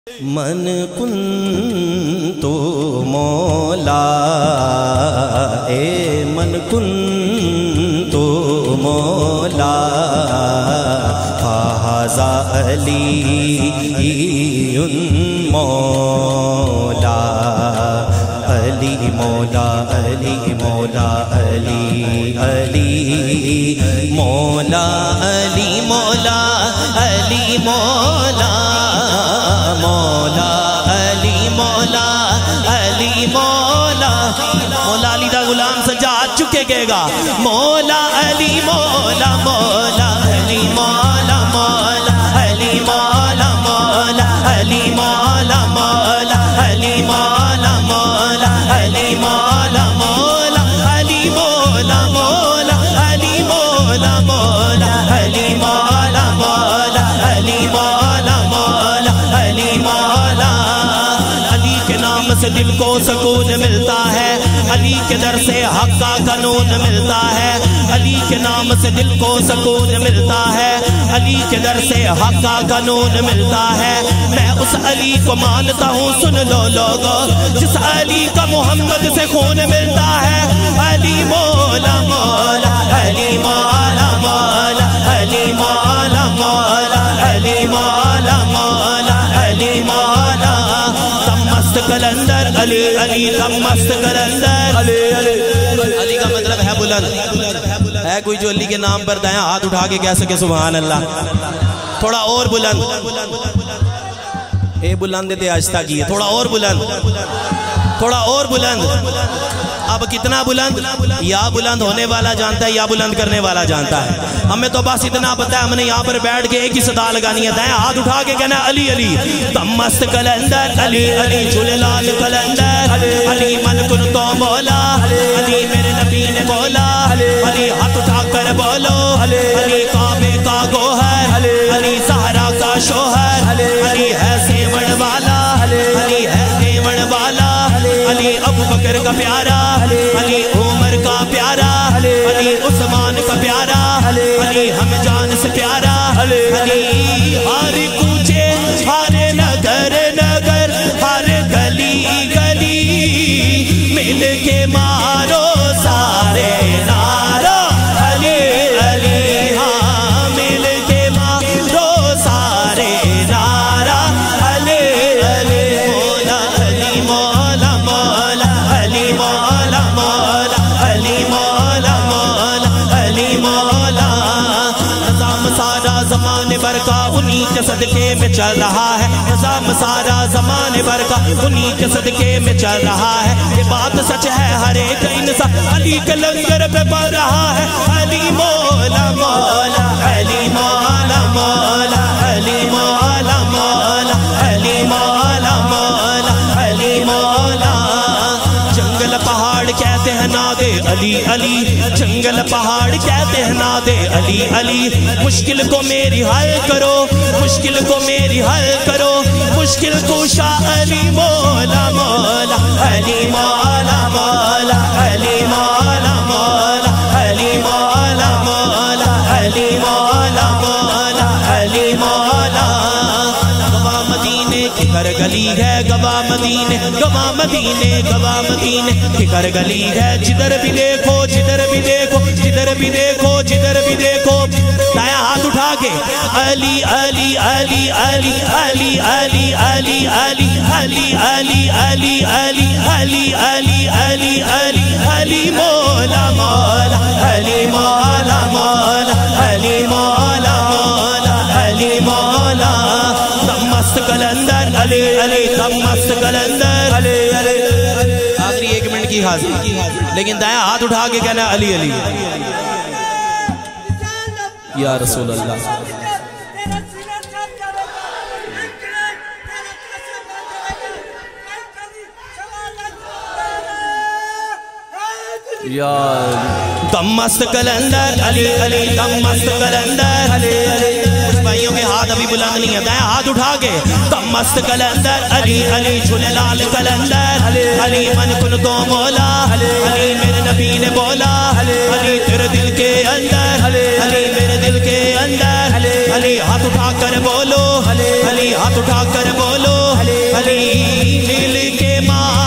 من کنتو مولا اے من کنتو مولا فہذا علی مولا علی مولا علی مولا علی علی مولا علی مولا علی مولا مولا علی مولا علی مولا مولا علی دا غلام سجاد چکے گئے گا مولا علی مولا مولا علی مولا مولا علی مولا مولا علی مولا مولا علی مولا مولا علی مولا مولا علی مولا مولا علی مولا مولا علی مولا مولا علی مولا مولا علی مولا علی کے نام سے دل کو سکون ملتا ہے علی کے در سے حق کا قانون ملتا ہے علی کے نام سے دل کو سکون ملتا ہے علی کے در سے حق کا قانون ملتا ہے میں اس علی کو مانتا ہوں سن لو لوگو جس علی کا محمد سے خون ملتا ہے علی مولا مولا علی مولا مولا علی مولا مولا علی مولا مولا علی مولا مست کلندر علی علی مست کلندر علی علی علی کا مطلب ہے بلند ہے کوئی جو علی کے نام پر دائیں ہاتھ اٹھا کے کہہ سکے سبحان اللہ تھوڑا اور بلند اے بلند دے آہستہ کیے تھوڑا اور بلند تھوڑا اور بلند اب کتنا بلند یا بلند ہونے والا جانتا ہے یا بلند کرنے والا جانتا ہے ہمیں تو بس اتنا پتا ہے ہم نے یہاں پر بیٹھ کے ایک ہی صدا لگانی ہے دائیں ہاتھ اٹھا کے کہنا علی علی تم مست کلندر علی علی جھوللال کلندر علی من کن تو مولا علی میرے نبی نے بولا علی ہاتھ اٹھا کر بولو علی کعبے کا گوہر علی سہرا کا شوہر علی ہے سیوڑ والا علی ہے سیوڑ والا علی ابو بکر کا پیارا علی عمر کا پیارا علی عثمان کا پیارا علی ہم جان سے پیارا علی ہر کوچے ہر نگر نگر ہر گلی گلی مل کے مارو سارے نعرہ علی علی ہاں مل کے مارو سارے نعرہ علی علی مولا علی مولا مولا علی مولا مولا علی مولا مولا علی مولا نظام سارا زمانے بھر کا انہی کے صدقے میں چل رہا ہے نظام سارا زمانے بھر کا انہی کے صدقے میں چل رہا ہے یہ بات سچ ہے ہر ایک انسان علی کے لنگر پہ پڑھ رہا ہے علی مولا مولا علی مولا مولا علی مولا مولا علی مولا مولا علی مولا جنگل پہاڑ کہتے ہیں نادے علی علی جنگل پہاڑ کہتے ہیں نادے علی علی مشکل کو میری حل کرو مشکل کو میری حل کرو مشکل کوشا علی مولا مولا علی مولا مولا علی مولا مولا علی مولا مولا علی مولا مولا علی مولا گواہ مدینے کی ہر گلی ہے گواہ مدینے گواہ مدینے گواہ مدینے کی ہر گلی ہے جدھر بھی دیکھو جدھر بھی دیکھو جدھر بھی دیکھو جدھر بھی دیکھو دائیں ہاتھ اٹھا کے علی علی علی علی علی علی علی علی علی علی علی علی علی علی علی علی علی مولا مولا علی مولا مولا علی مولا مولا علی مولا تم مست کلندر علی علی تم مست کلندر علی علی آخری 1 منٹ کی حاضری لیکن دائیں ہاتھ اٹھا کے کہنا علی علی یا رسول اللہ یا تم مست کلندر علی علی تم مست کلندر علی علی بھائیوں کے ہاتھ ابھی بلند نہیں ہے دائیں ہاتھ اٹھا کے تم مست کلندر علی علی جھوللال کلندر علی من کن تو مولا علی میرے نبی نے بولا علی تیرے دل کے اندر علی میرے دل کے اندر علی ہاتھ اٹھا کر بولو علی ہاتھ اٹھا کر بولو مل کے ماں